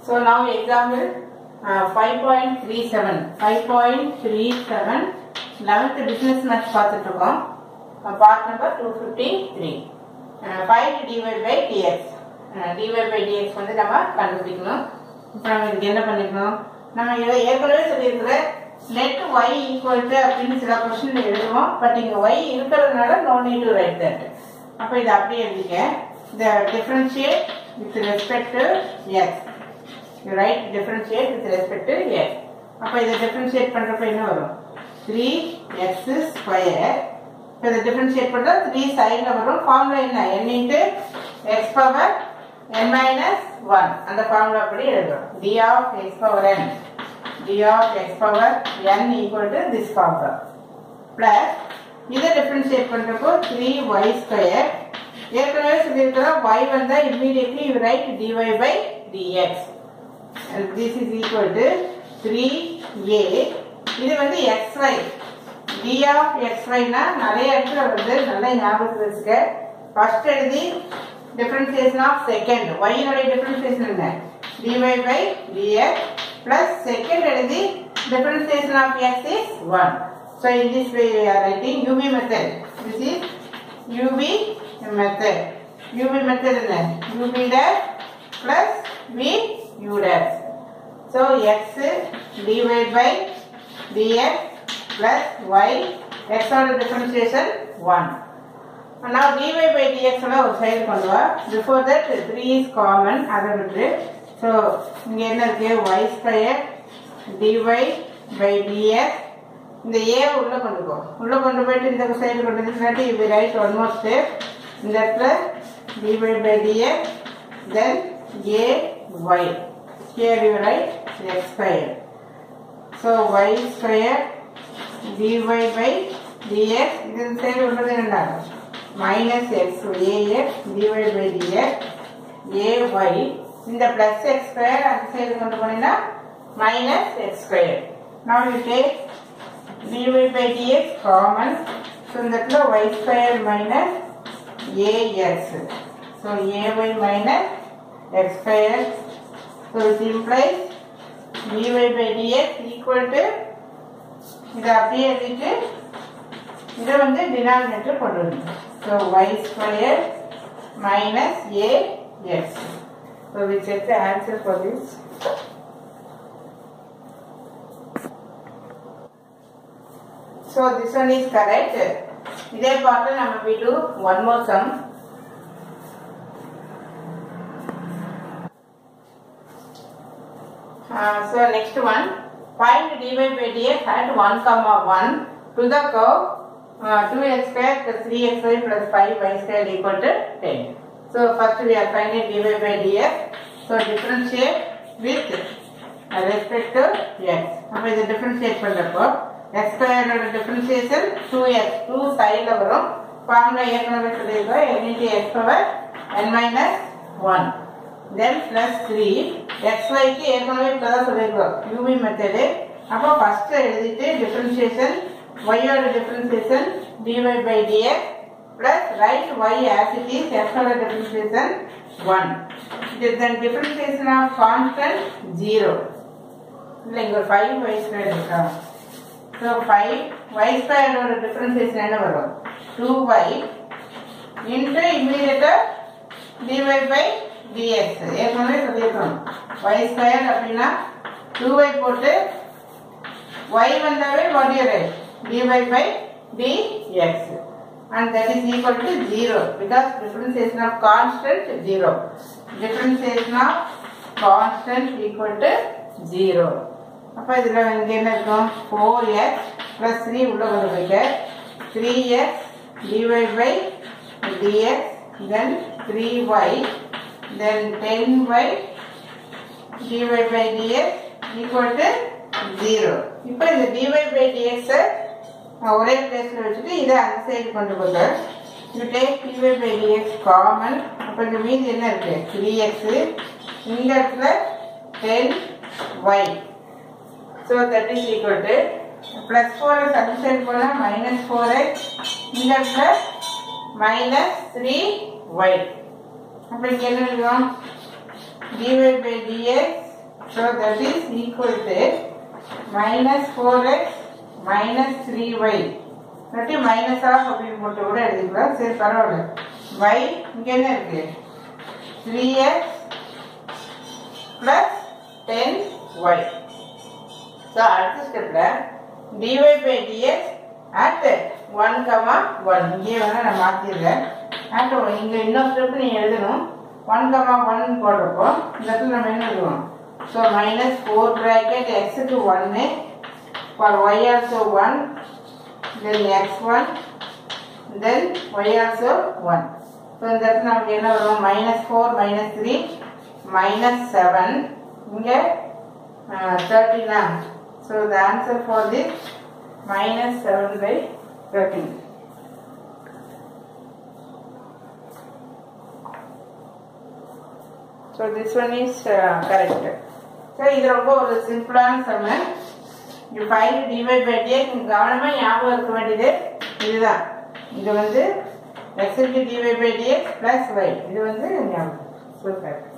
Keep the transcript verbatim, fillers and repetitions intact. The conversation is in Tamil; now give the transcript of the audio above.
So now example uh, five point three seven. five point three seven eleventh business maths பார்த்துட்டோம். Part number two fifty-three. Uh, find dy by dx. Uh, dy by dx வந்து நம்ம கண்டுபிடிக்கணும். இப்போ நம்ம இதுக்கு என்ன பண்ணிக்கணும்? நம்ம இதை ஏற்கனவே சொல்லியிருக்கிற let y equal to அப்படின்னு சில கொஸ்டின் எழுதுவோம். பட் இங்க y இருக்கிறதுனால no need to write that. அப்போ இதை அப்படியே எழுதிக்க. The differentiate with respect to x. You write differentiate with respect to x. அப்போ இதை differentiate பண்றப்ப என்ன வரும்? three x square. இப்போ இதை differentiate பண்றா three சைடுல வரும். ஃபார்முலா என்ன? n into x power n minus one. அந்த ஃபார்முலா அப்படி எழுதுறோம். d of x power n. d of x power n equal to this formula. Plus இதை differentiate பண்றப்போ three y square. ஏற்கனவே சொல்லியிருக்கிறோம் y வந்தா immediately you write dy by dx. And this is equal to three a. இது வந்து xy. d of xy னா நிறைய இடத்துல வந்து நல்ல ஞாபகத்துல வச்சுக்க. ஃபர்ஸ்ட் எழுதி differentiation of second. y னுடைய differentiation என்ன? dy by dx plus second எழுதி differentiation of x is one. So in this way we are writing U V method. This is U V method. U V method என்ன? U V dash plus V U dash. So x dy by dx plus y x on differentiation one. And now dy by dx ஒரு சைடு கொண்டு வா. Before that three is common. அதை விட்டு. So இங்க என்ன இருக்கு? y square dy by dx. இந்த a உள்ள கொண்டு போ. உள்ள கொண்டு போயிட்டு இந்த சைடு கொண்டு வந்து you will write one more step. இந்த இடத்துல dy by dx then a y. Here you write x square. So y square dy by dx. இது சைடு உள்ளது என்ன? minus x ax dy by dx ay. இந்த plus x square அந்த சைடு கொண்டு போனீங்கன்னா minus x square. Now you take dy by dx common. So இந்த இடத்துல y square minus ax. So ay minus x square. So it implies dy by dx equal to இது அப்படியே எழுதிட்டு இதை வந்து denominator கொண்டு வரணும். So y square minus ax. So we check the answer for this. So this one is correct. இதே பார்த்து நம்ம we do one more sum. Uh, so next one, find dy by dx at one comma one to the curve uh, two x square plus three x y plus five y square equal to ten. So first we are finding dy by dx. So differentiate with respect to x. அப்ப இதை differentiate பண்றப்போ x square ஓட differentiation two x. two side ல வரும். ஃபார்முலா ஏற்கனவே சொல்லியிருக்கோம். n into x power n minus one. Then plus three xy க்கு ஏற்கனவே இப்பதான் சொல்லியிருக்கோம். U V method. அப்போ first எழுதிட்டு differentiation y ஓட differentiation dy by dx plus write y as it is x ஓட differentiation one. Then differentiation of constant zero. இல்லை இங்க ஒரு five y square இருக்கா? So five y square ஓட differentiation என்ன வரும்? two y into immediate dy by dx. ஏற்கனவே சொல்லியிருக்கோம். y square அப்படின்னா two y போட்டு y வந்தாவே what you write? dy by dx. And that is equal to zero because differentiation of constant zero. Differentiation of constant equal to zero. அப்ப இதுல இங்க என்ன இருக்கும்? four x plus three உள்ள கொண்டு போய்க்க. three x dy by dx then three y then ten y dy by dx equal to zero. இப்போ இந்த dy by dx ஒரே பிளேஸ்ல வச்சுட்டு இதை அந்த சைடு கொண்டு போக. You take dy by dx common. அப்ப இந்த மீதி என்ன இருக்கு? three x. இந்த இடத்துல ten y. So that is equal to plus four அந்த சைடு போனா minus four x. இந்த இடத்துல minus three y. அப்ப இங்க என்ன இருக்கும்? dy by dx So that is equal to minus four x minus three y. இல்லாட்டி மைனஸ் ஆஃப் அப்படின்னு போட்டு கூட எழுதிக்கலாம். சரி பரவாயில்ல. y இங்கே என்ன இருக்கு? Three x plus ten y. So அடுத்த ஸ்டெப்பில் dy by dx at one comma one இங்கே வேணால் நான் மாற்றிடுறேன். அட் இங்கே இன்னொரு ஸ்டெப்பு நீங்கள் எழுதணும். ஒன் கமா ஒன் போடுறப்போ இந்த இடத்துல நம்ம என்ன எழுதுவோம்? ஸோ மைனஸ் ஃபோர் ப்ராக்கெட் எக்ஸுக்கு ஒன்று for y also one then x one then y also one. So in that நமக்கு என்ன வரும்? minus four minus three minus seven இங்க uh, thirteen. So the answer for this minus seven by thirteen. So this one is uh, correct. So இது ரொம்ப ஒரு சிம்பிளான sum. You find dy by dx. கவனமா ஞாபகம் இருக்க வேண்டியது இதுதான். இது வந்து x into dy by dx plus y. இது வந்து ஞாபகம். சூப்பர்.